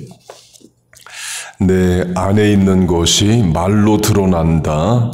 내 안에 있는 것이 말로 드러난다,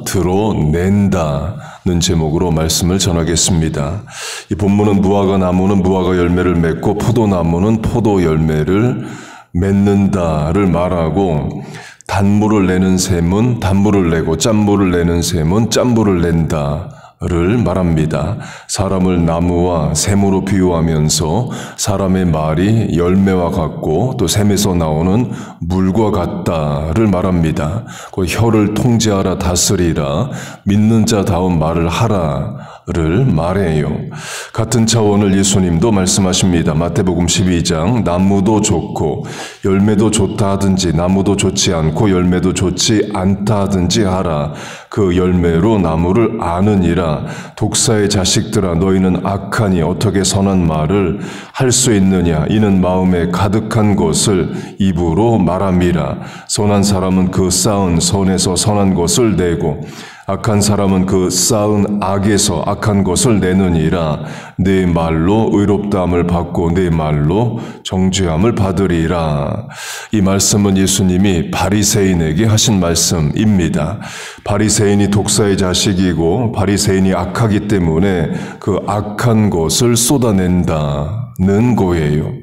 드러낸다는 제목으로 말씀을 전하겠습니다. 이 본문은 무화과 나무는 무화과 열매를 맺고 포도나무는 포도 열매를 맺는다를 말하고, 단물을 내는 샘은 단물을 내고 짠물을 내는 샘은 짠물을 낸다 를 말합니다. 사람을 나무와 샘으로 비유하면서 사람의 말이 열매와 같고 또 샘에서 나오는 물과 같다를 말합니다. 그 혀를 통제하라 다스리라 믿는 자다운 말을 하라를 말해요. 같은 차원을 예수님도 말씀하십니다. 마태복음 12장 나무도 좋고 열매도 좋다 하든지 나무도 좋지 않고 열매도 좋지 않다 하든지 하라. 그 열매로 나무를 아느니라. 독사의 자식들아 너희는 악하니 어떻게 선한 말을 할 수 있느냐. 이는 마음에 가득한 것을 입으로 말함이라. 선한 사람은 그 쌓은 선에서 선한 것을 내고 악한 사람은 그 쌓은 악에서 악한 것을 내느니라. 내 말로 의롭다함을 받고 내 말로 정죄함을 받으리라. 이 말씀은 예수님이 바리새인에게 하신 말씀입니다. 바리새인이 독사의 자식이고 바리새인이 악하기 때문에 그 악한 것을 쏟아낸다는 거예요.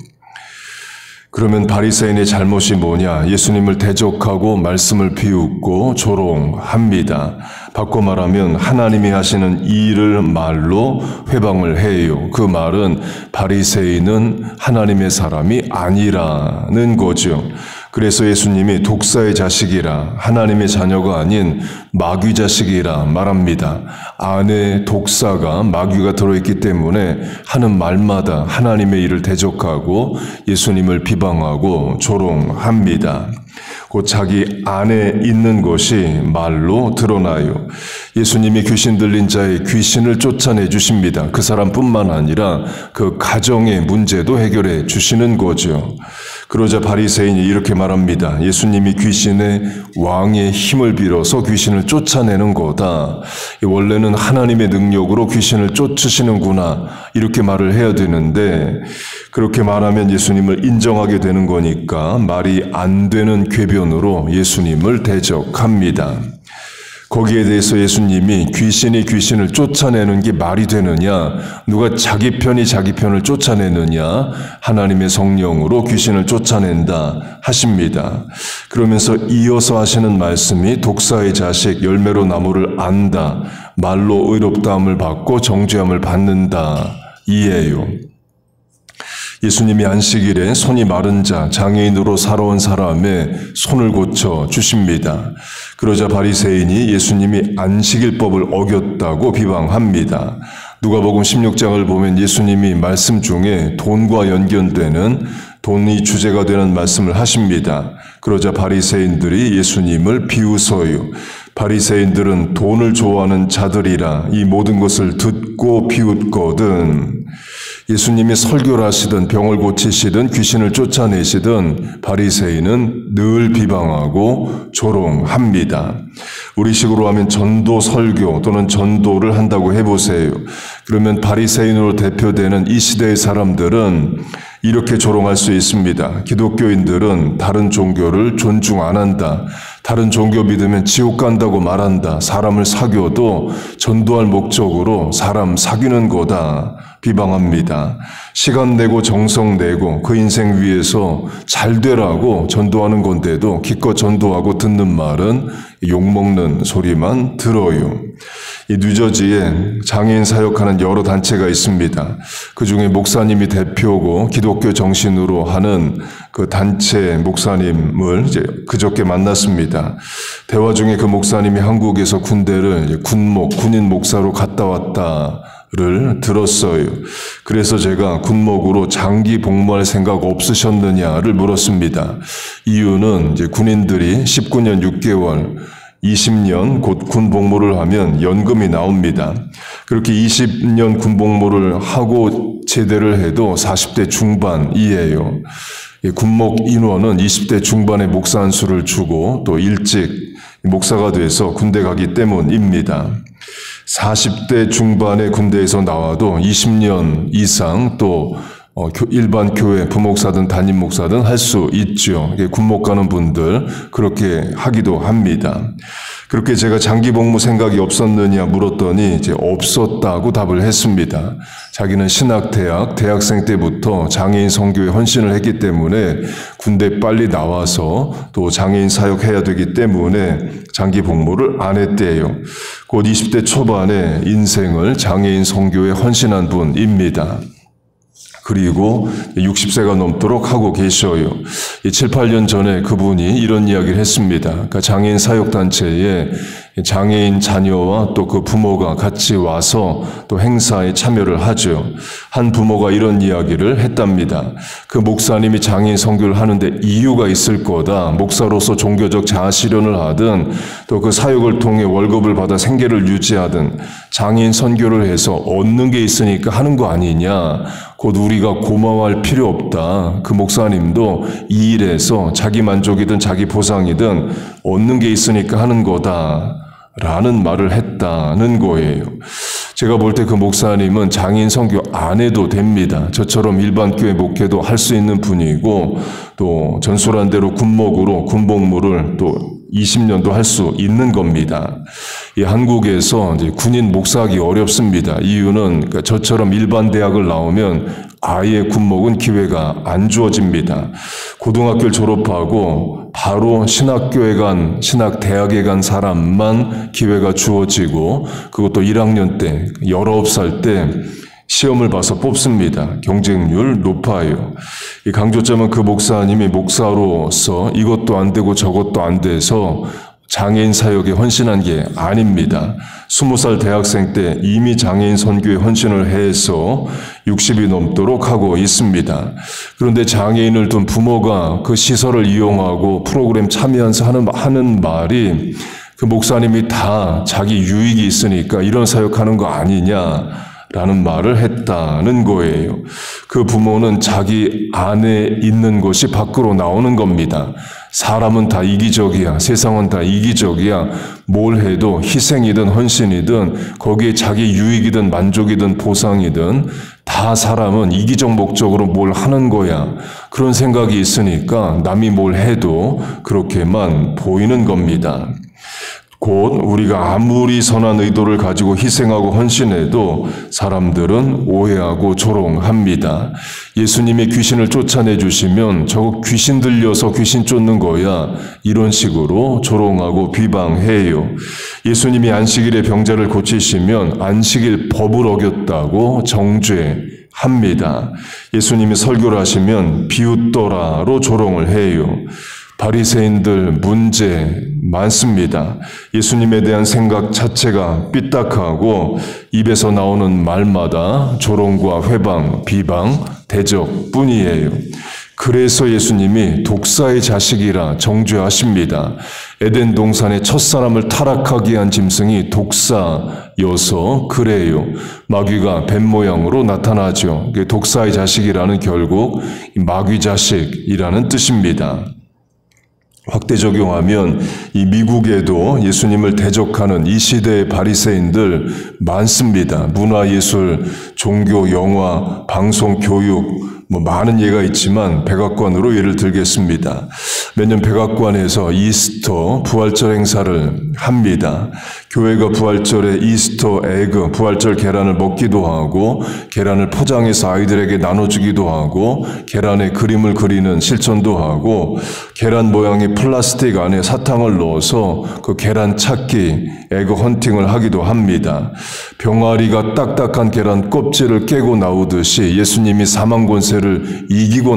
그러면 바리새인의 잘못이 뭐냐? 예수님을 대적하고 말씀을 비웃고 조롱합니다. 바꿔 말하면 하나님이 하시는 일을 말로 회방을 해요. 그 말은 바리새인은 하나님의 사람이 아니라는 거죠. 그래서 예수님이 독사의 자식이라 하나님의 자녀가 아닌 마귀 자식이라 말합니다. 안에 독사가 마귀가 들어있기 때문에 하는 말마다 하나님의 일을 대적하고 예수님을 비방하고 조롱합니다. 곧 자기 안에 있는 것이 말로 드러나요. 예수님이 귀신 들린 자의 귀신을 쫓아내 주십니다. 그 사람뿐만 아니라 그 가정의 문제도 해결해 주시는 거죠. 그러자 바리새인이 이렇게 말합니다. 예수님이 귀신의 왕의 힘을 빌어서 귀신을 쫓아내는 거다. 원래는 하나님의 능력으로 귀신을 쫓으시는구나. 이렇게 말을 해야 되는데 그렇게 말하면 예수님을 인정하게 되는 거니까 말이 안 되는 궤변으로 예수님을 대적합니다. 거기에 대해서 예수님이 귀신이 귀신을 쫓아내는 게 말이 되느냐? 누가 자기 편이 자기 편을 쫓아내느냐? 하나님의 성령으로 귀신을 쫓아낸다 하십니다. 그러면서 이어서 하시는 말씀이 독사의 자식 열매로 나무를 안다. 말로 의롭다함을 받고 정죄함을 받는다. 이에요. 예수님이 안식일에 손이 마른 자, 장애인으로 살아온 사람의 손을 고쳐 주십니다. 그러자 바리새인이 예수님이 안식일법을 어겼다고 비방합니다. 누가복음 16장을 보면 예수님이 말씀 중에 돈과 연결되는 돈이 주제가 되는 말씀을 하십니다. 그러자 바리새인들이 예수님을 비웃어요. 바리새인들은 돈을 좋아하는 자들이라 이 모든 것을 듣고 비웃거든. 예수님이 설교를 하시든 병을 고치시든 귀신을 쫓아내시든 바리새인은 늘 비방하고 조롱합니다. 우리식으로 하면 전도 설교 또는 전도를 한다고 해보세요. 그러면 바리새인으로 대표되는 이 시대의 사람들은 이렇게 조롱할 수 있습니다. 기독교인들은 다른 종교를 존중 안 한다. 다른 종교 믿으면 지옥 간다고 말한다. 사람을 사귀어도 전도할 목적으로 사람 사귀는 거다. 비방합니다. 시간 내고 정성 내고 그 인생 위해서 잘 되라고 전도하는 건데도 기껏 전도하고 듣는 말은 욕먹는 소리만 들어요. 이 뉴저지에 장애인 사역하는 여러 단체가 있습니다. 그 중에 목사님이 대표고 기독교 정신으로 하는 그 단체 목사님을 이제 그저께 만났습니다. 대화 중에 그 목사님이 한국에서 군대를 군인 목사로 갔다 왔다를 들었어요. 그래서 제가 군목으로 장기 복무할 생각 없으셨느냐를 물었습니다. 이유는 이제 군인들이 19년 6개월 20년 곧 군복무를 하면 연금이 나옵니다. 그렇게 20년 군복무를 하고 제대를 해도 40대 중반이에요. 군목 인원은 20대 중반에 목사 한 수를 주고 또 일찍 목사가 돼서 군대 가기 때문입니다. 40대 중반에 군대에서 나와도 20년 이상 또 일반 교회 부목사든 담임 목사든 할 수 있죠. 군목 가는 분들 그렇게 하기도 합니다. 그렇게 제가 장기 복무 생각이 없었느냐 물었더니 이제 없었다고 답을 했습니다. 자기는 신학대학 대학생 때부터 장애인 선교에 헌신을 했기 때문에 군대 빨리 나와서 또 장애인 사역해야 되기 때문에 장기 복무를 안 했대요. 곧 20대 초반에 인생을 장애인 선교에 헌신한 분입니다. 그리고 60세가 넘도록 하고 계셔요. 7, 8년 전에 그분이 이런 이야기를 했습니다. 그러니까 장애인 사역단체에 장애인 자녀와 또 그 부모가 같이 와서 또 행사에 참여를 하죠. 한 부모가 이런 이야기를 했답니다. 그 목사님이 장애인 선교를 하는데 이유가 있을 거다. 목사로서 종교적 자아실현을 하든 또 그 사역을 통해 월급을 받아 생계를 유지하든 장애인 선교를 해서 얻는 게 있으니까 하는 거 아니냐. 곧 우리가 고마워할 필요 없다. 그 목사님도 이 일에서 자기 만족이든 자기 보상이든 얻는 게 있으니까 하는 거다. 라는 말을 했다는 거예요. 제가 볼 때 그 목사님은 장애인 선교 안 해도 됩니다. 저처럼 일반 교회 목회도 할 수 있는 분이고 또 전술한 대로 군목으로 군복무를 또 20년도 할 수 있는 겁니다. 이 한국에서 이제 군인 목사하기 어렵습니다. 이유는 그러니까 저처럼 일반 대학을 나오면 아예 군목은 기회가 안 주어집니다. 고등학교를 졸업하고 바로 신학대학에 간 사람만 기회가 주어지고 그것도 1학년 때 19살 때 시험을 봐서 뽑습니다. 경쟁률 높아요. 이 강조점은 그 목사님이 목사로서 이것도 안 되고 저것도 안 돼서 장애인 사역에 헌신한 게 아닙니다. 20살 대학생 때 이미 장애인 선교에 헌신을 해서 60이 넘도록 하고 있습니다. 그런데 장애인을 둔 부모가 그 시설을 이용하고 프로그램 참여하면서 하는 말이 그 목사님이 다 자기 유익이 있으니까 이런 사역하는 거 아니냐 라는 말을 했다는 거예요. 그 부모는 자기 안에 있는 것이 밖으로 나오는 겁니다. 사람은 다 이기적이야. 세상은 다 이기적이야. 뭘 해도 희생이든 헌신이든 거기에 자기 유익이든 만족이든 보상이든 다 사람은 이기적 목적으로 뭘 하는 거야. 그런 생각이 있으니까 남이 뭘 해도 그렇게만 보이는 겁니다. 곧 우리가 아무리 선한 의도를 가지고 희생하고 헌신해도 사람들은 오해하고 조롱합니다. 예수님이 귀신을 쫓아내 주시면 저거 귀신 들려서 귀신 쫓는 거야. 이런 식으로 조롱하고 비방해요. 예수님이 안식일에 병자를 고치시면 안식일 법을 어겼다고 정죄합니다. 예수님이 설교를 하시면 비웃더라로 조롱을 해요. 바리새인들 문제 많습니다. 예수님에 대한 생각 자체가 삐딱하고 입에서 나오는 말마다 조롱과 회방, 비방, 대적뿐이에요. 그래서 예수님이 독사의 자식이라 정죄하십니다. 에덴 동산의 첫사람을 타락하게 한 짐승이 독사여서 그래요. 마귀가 뱀 모양으로 나타나죠. 독사의 자식이라는 결국 마귀 자식이라는 뜻입니다. 확대 적용하면 이 미국에도 예수님을 대적하는 이 시대의 바리새인들 많습니다. 문화예술, 종교, 영화, 방송, 교육 많은 예가 있지만 백악관으로 예를 들겠습니다. 매년 백악관에서 이스터 부활절 행사를 합니다. 교회가 부활절에 이스터 에그 부활절 계란을 먹기도 하고 계란을 포장해서 아이들에게 나눠주기도 하고 계란에 그림을 그리는 실천도 하고 계란 모양의 플라스틱 안에 사탕을 넣어서 그 계란 찾기 에그 헌팅을 하기도 합니다. 병아리가 딱딱한 계란 껍질을 깨고 나오듯이 예수님이 사망 권세를 이기고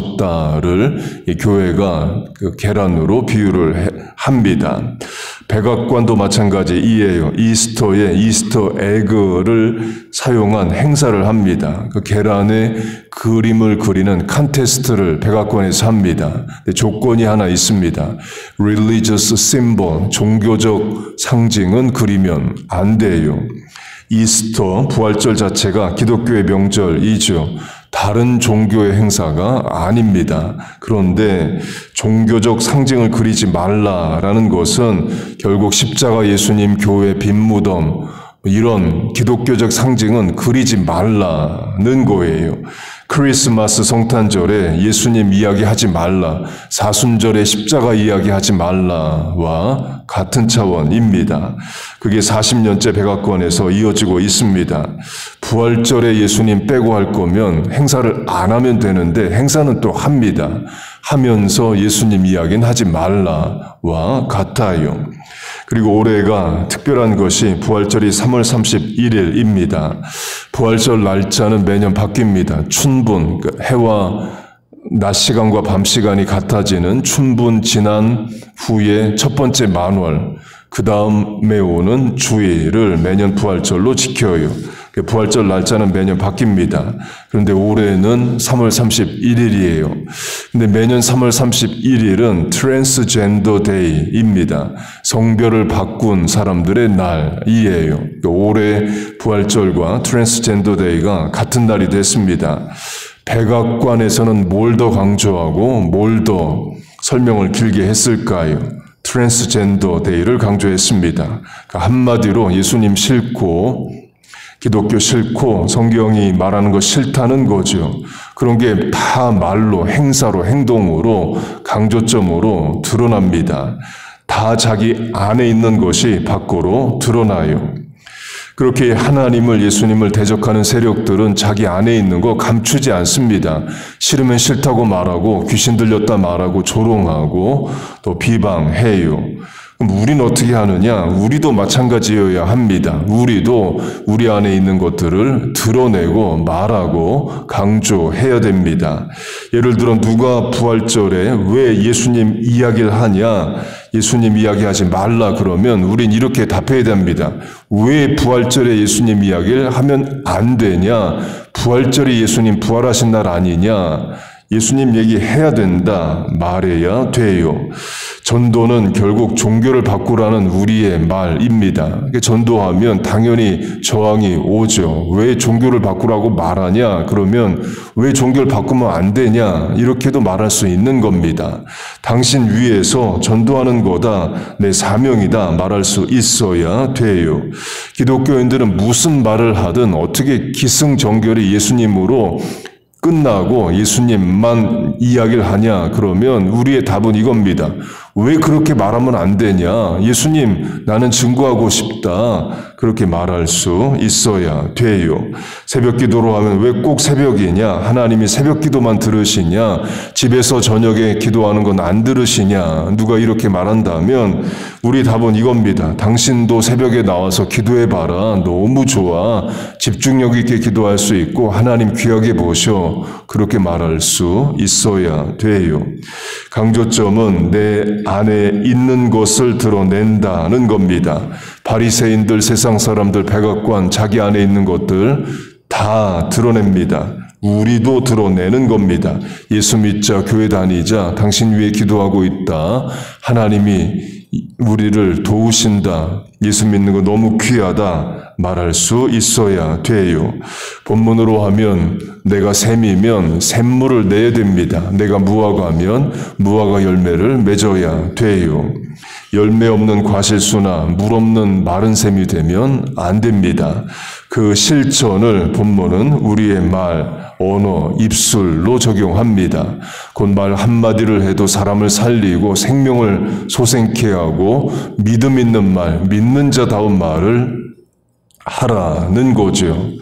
나오셨다를 이 교회가 그 계란으로 비유를 합니다. 백악관도 마찬가지이에요. 이스터에 이스터 에그를 사용한 행사를 합니다. 그 계란에 그림을 그리는 컨테스트를 백악관에서 합니다. 조건이 하나 있습니다. Religious symbol, 종교적 상징은 그리면 안 돼요. 이스터, 부활절 자체가 기독교의 명절이죠. 다른 종교의 행사가 아닙니다. 그런데 종교적 상징을 그리지 말라라는 것은 결국 십자가 예수님 교회 빈 무덤 이런 기독교적 상징은 그리지 말라는 거예요. 크리스마스 성탄절에 예수님 이야기하지 말라, 사순절에 십자가 이야기하지 말라와 같은 차원입니다. 그게 40년째 백악관에서 이어지고 있습니다. 부활절에 예수님 빼고 할 거면 행사를 안 하면 되는데 행사는 또 합니다. 하면서 예수님 이야기는 하지 말라와 같아요. 그리고 올해가 특별한 것이 부활절이 3월 31일입니다. 부활절 날짜는 매년 바뀝니다. 춘분, 해와 낮 시간과 밤 시간이 같아지는 춘분 지난 후에 첫 번째 만월, 그 다음에 오는 주일을 매년 부활절로 지켜요. 부활절 날짜는 매년 바뀝니다. 그런데 올해는 3월 31일이에요. 근데 매년 3월 31일은 트랜스젠더 데이입니다. 성별을 바꾼 사람들의 날이에요. 올해 부활절과 트랜스젠더 데이가 같은 날이 됐습니다. 백악관에서는 뭘 더 강조하고 뭘 더 설명을 길게 했을까요? 트랜스젠더 데이를 강조했습니다. 그러니까 한마디로 예수님 싫고 기독교 싫고 성경이 말하는 거 싫다는 거죠. 그런 게 다 말로, 행사로, 행동으로, 강조점으로 드러납니다. 다 자기 안에 있는 것이 밖으로 드러나요. 그렇게 하나님을, 예수님을 대적하는 세력들은 자기 안에 있는 거 감추지 않습니다. 싫으면 싫다고 말하고, 귀신 들렸다 말하고, 조롱하고, 또 비방해요. 그럼 우리는 어떻게 하느냐? 우리도 마찬가지여야 합니다. 우리도 우리 안에 있는 것들을 드러내고 말하고 강조해야 됩니다. 예를 들어 누가 부활절에 왜 예수님 이야기를 하냐? 예수님 이야기하지 말라 그러면 우린 이렇게 답해야 됩니다. 왜 부활절에 예수님 이야기를 하면 안 되냐? 부활절이 예수님 부활하신 날 아니냐? 예수님 얘기해야 된다, 말해야 돼요. 전도는 결국 종교를 바꾸라는 우리의 말입니다. 전도하면 당연히 저항이 오죠. 왜 종교를 바꾸라고 말하냐? 그러면 왜 종교를 바꾸면 안 되냐? 이렇게도 말할 수 있는 겁니다. 당신 위해서 전도하는 거다, 내 사명이다 말할 수 있어야 돼요. 기독교인들은 무슨 말을 하든 어떻게 기승전결이 예수님으로 끝나고 예수님만 이야기를 하냐? 그러면 우리의 답은 이겁니다. 왜 그렇게 말하면 안 되냐? 예수님, 나는 증거하고 싶다. 그렇게 말할 수 있어야 돼요. 새벽 기도로 하면 왜 꼭 새벽이냐? 하나님이 새벽 기도만 들으시냐? 집에서 저녁에 기도하는 건 안 들으시냐? 누가 이렇게 말한다면 우리 답은 이겁니다. 당신도 새벽에 나와서 기도해봐라. 너무 좋아. 집중력 있게 기도할 수 있고 하나님 귀하게 보셔. 그렇게 말할 수 있어야 돼요. 강조점은 내 안에 있는 것을 드러낸다는 겁니다. 바리새인들, 세상 사람들, 백악관, 자기 안에 있는 것들 다 드러냅니다. 우리도 드러내는 겁니다. 예수 믿자, 교회 다니자, 당신 위해 기도하고 있다. 하나님이 우리를 도우신다. 예수 믿는 거 너무 귀하다. 말할 수 있어야 돼요. 본문으로 하면 내가 샘이면 샘물을 내야 됩니다. 내가 무화과면 무화과 열매를 맺어야 돼요. 열매 없는 과실수나 물 없는 마른 샘이 되면 안 됩니다. 그 실천을 본문은 우리의 말, 언어, 입술로 적용합니다. 곧 말 한마디를 해도 사람을 살리고 생명을 솟생케 하고 믿음 있는 말, 믿는 자다운 말을 하라는 거죠.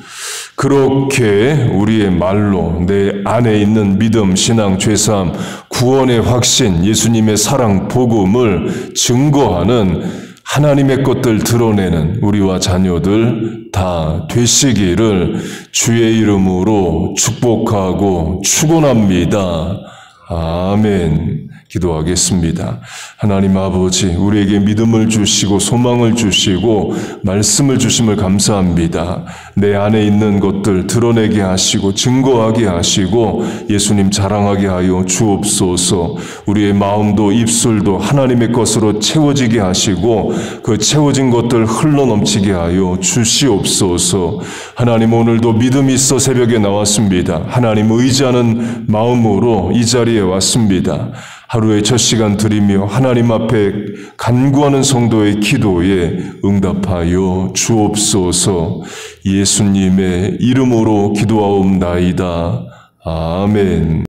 그렇게 우리의 말로 내 안에 있는 믿음, 신앙, 죄사함, 구원의 확신, 예수님의 사랑, 복음을 증거하는 하나님의 것들 드러내는 우리와 자녀들 다 되시기를 주의 이름으로 축복하고 축원합니다. 아멘. 기도하겠습니다. 하나님 아버지, 우리에게 믿음을 주시고 소망을 주시고 말씀을 주심을 감사합니다. 내 안에 있는 것들 드러내게 하시고 증거하게 하시고 예수님 자랑하게 하여 주옵소서. 우리의 마음도 입술도 하나님의 것으로 채워지게 하시고 그 채워진 것들 흘러넘치게 하여 주시옵소서. 하나님, 오늘도 믿음이 있어 새벽에 나왔습니다. 하나님 의지하는 마음으로 이 자리에 왔습니다. 하루의 첫 시간 드리며 하나님 앞에 간구하는 성도의 기도에 응답하여 주옵소서. 예수님의 이름으로 기도하옵나이다. 아멘.